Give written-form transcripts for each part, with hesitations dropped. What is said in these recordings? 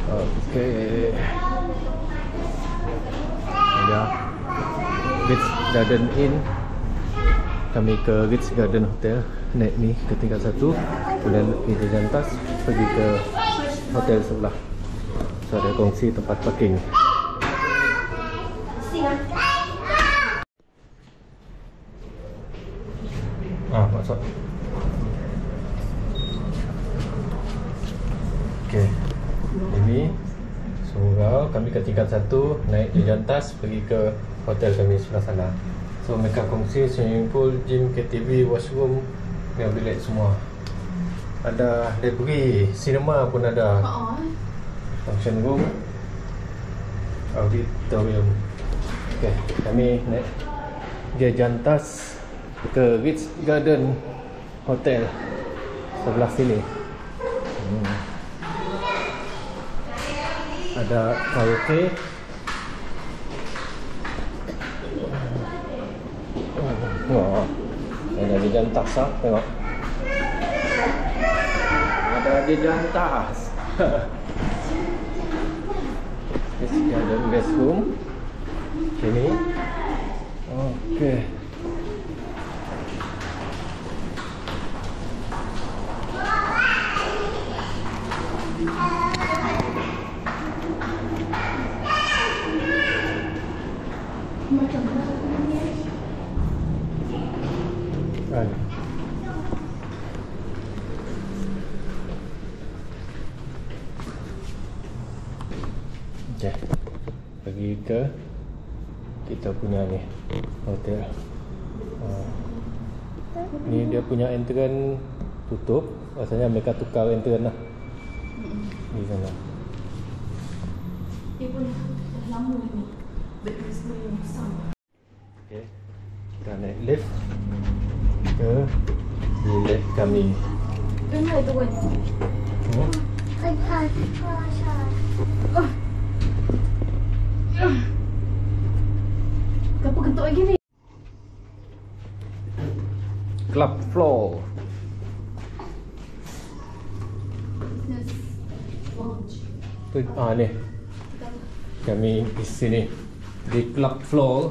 Okey. Ya. Ritz Garden Inn. Kami ke Ritz Garden Hotel. Naik ni ke tingkat 1. Kemudian kita jantas pergi ke hotel sebelah. So ada kongsi tempat parking. Masuk. Okey. Ini surau kami ke tingkat 1, naik je jantas pergi ke hotel kami sebelah sana. So mereka kongsi swimming pool, gym, KTV, washroom dengan bilik semua. Ada library, cinema pun ada. Function room, auditorium. Okey, kami naik je jantas ke Ritz Garden Hotel sebelah sini. Ada karaoke. Wah, ada di jantas ah, tengok. Ada di jantas. Ritz Garden guest room. Sini. Okey. Okay. Pergi ke kita punya ni hotel. Ni dia punya entrance tutup. Rasanya mereka tukar entrance lah di sana. Dia pun dah lama ni. Betul-betul yang sama. Okay. Kita naik lift ke bilik kami. Dengar tu kan? Kenapa ketuk lagi ni? Club floor. Tu, ni kami di sini di club floor.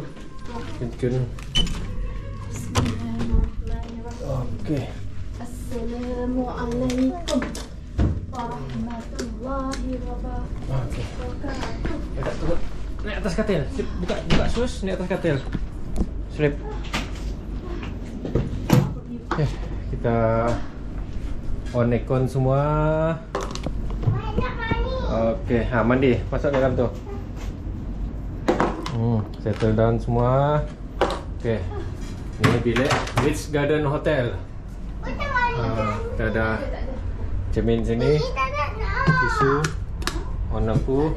Okey. Assalamualaikum warahmatullahi wabarakatuh. Dekat turun. Naik atas katil. Buka sus, naik atas katil. Slip. Okay, kita on aircon semua. Okey, mandi. Masuk dalam tu. Settle down semua. Okey. Ini bilik Ritz Garden Hotel. Kita ada cermin sini, tisu, on lampu.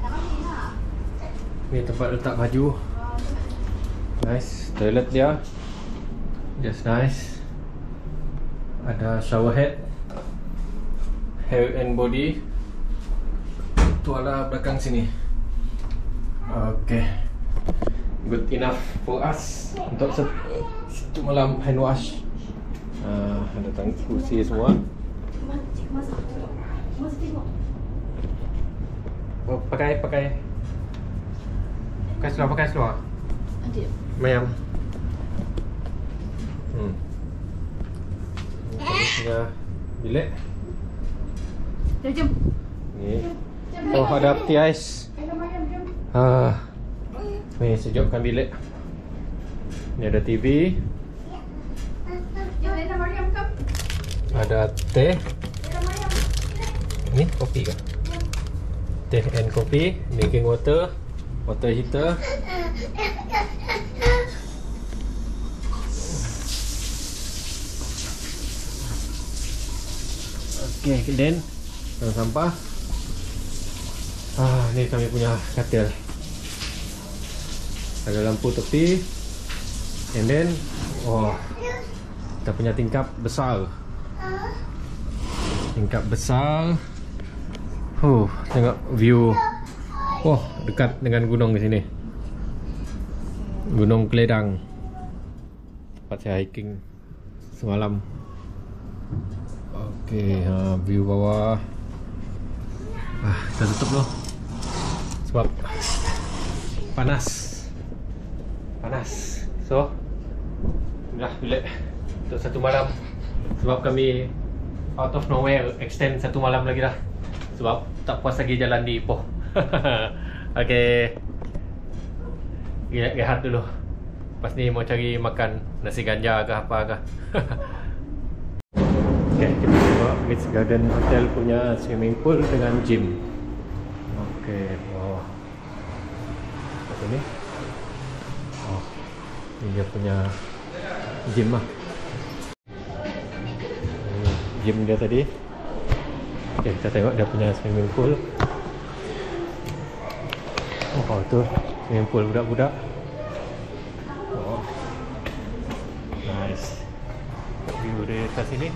Ni tempat letak baju. Nice. Toilet dia just nice. Ada shower head, hair and body. Tuala belakang sini. Okay, good enough for us untuk satu malam hand wash. Ada tangki kursi semua. Oh, pakai seluar. Adik. Mayam. Ini bilik. Jom. Ni. Oh, ada peti ais. Ni sejukkan bilik. Ni ada TV. Ada teh. Ni kopi ke? Teh and kopi, drinking water, water heater. Okay, then tong sampah. Ni kami punya katil. Ada lampu tepi. And then kita punya tingkap besar. Tingkap besar. Tengok view. Dekat dengan gunung di sini. Gunung Keledang. Tempat saya hiking semalam. Okey, view bawah. Kita tutup dulu sebab panas. So dah bilik untuk satu malam, sebab kami out of nowhere extend satu malam lagi dah, sebab tak puas lagi jalan di Ipoh. Okay, rehat dulu. Lepas ni mau cari makan nasi ganja ke apa ke. Okay, kita tengok Ritz Garden Hotel punya swimming pool dengan gym. Okay, bawah. Apa ni? Oh, ini dia punya gym lah. Ini gym dia tadi. Okay, kita tengok dia punya swimming pool. Oh, tu swimming pool budak-budak. Oh, nice. View dari atas sini.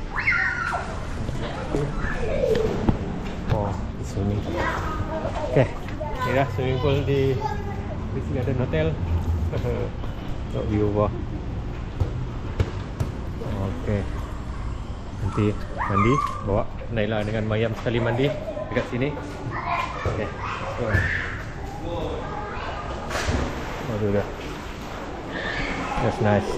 Oh, swimming pool. Okay, ini dah swimming pool di Ritz Garden Hotel. Tengok view bawah. Okay, nanti mandi, bawa Naila dengan Mayam sekali mandi dekat sini. Okay, so oh, dah. That's nice.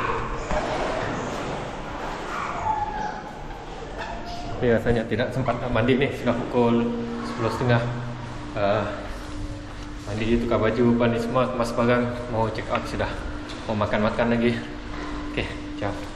Tapi rasanya tidak sempat nak mandi ni. Sudah pukul 10.30. Mandi, tukar baju, mandi semua, kemas barang, mau check out sudah. Mau makan-makan lagi. Okay, ciao.